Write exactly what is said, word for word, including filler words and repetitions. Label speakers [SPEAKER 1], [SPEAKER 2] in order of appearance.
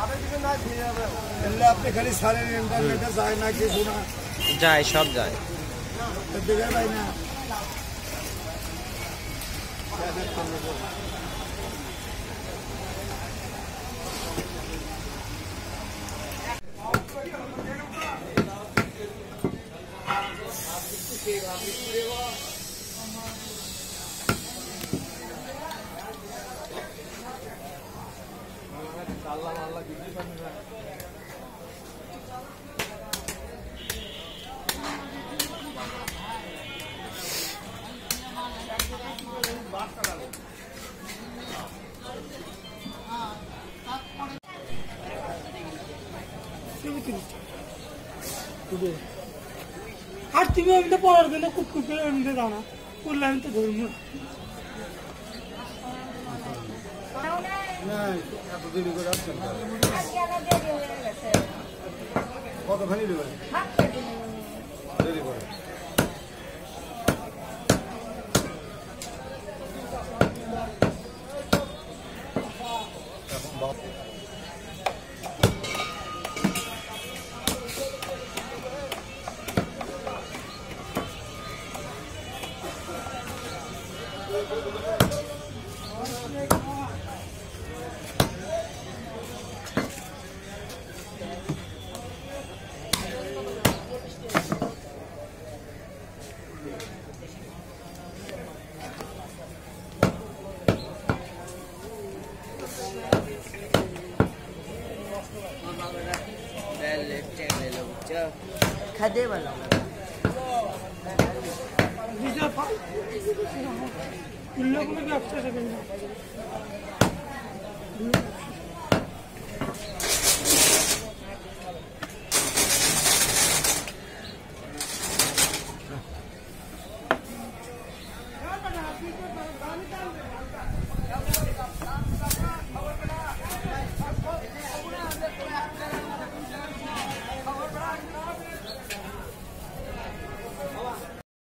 [SPEAKER 1] আপনি খালি সারেন ইন্টারনেটে যায় না কিছু না
[SPEAKER 2] যায় সব যায়
[SPEAKER 1] দেখে ভাই না
[SPEAKER 3] আর তুমি এমনি পড়ার জন্য কুটকুট করে এমনি দাও না করলে আমি তো ধরবো
[SPEAKER 1] কতখানি দেবেন দেরি করে
[SPEAKER 2] खादे वाला
[SPEAKER 3] इन लोगों ने भी अच्छा से करना